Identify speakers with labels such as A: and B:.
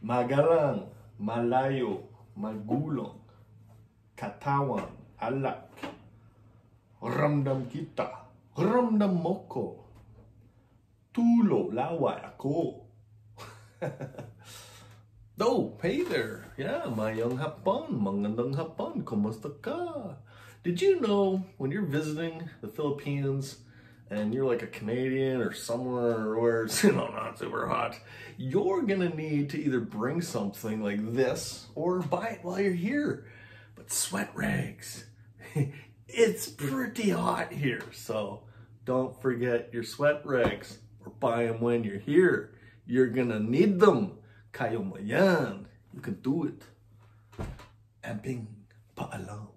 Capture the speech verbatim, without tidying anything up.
A: Magalang, malayo, magulong, katawan, alak, ramdam kita, ramdam mo ko, tulo laway ako. Oh, hey there. Yeah, mayong hapon, magandang hapon, kumusta ka? Did you know when you're visiting the Philippines and you're like a Canadian or somewhere where it's, you know, not super hot, you're gonna need to either bring something like this or buy it while you're here. But sweat rags, it's pretty hot here, so don't forget your sweat rags or buy them when you're here. You're gonna need them. Kayo mo yan. You can do it. Amping paalam.